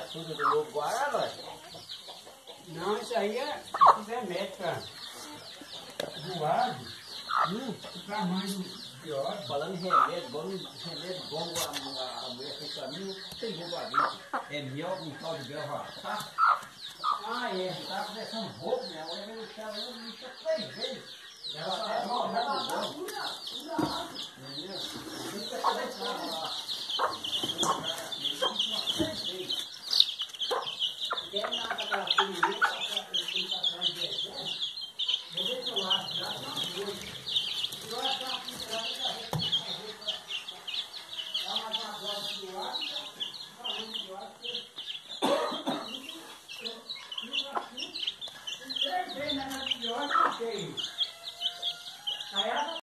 tudo do novo Guará, Não, isso aí é remédio para voado. O tamanho pior. falando em remédio bom, a mulher fez pra mim, não tem jeito a vida. É mel com tal de belvatar. Ah, é. Eu tava conversando roubo, minha mulher veio no chão, eu me 3 vezes. Ela até morreu.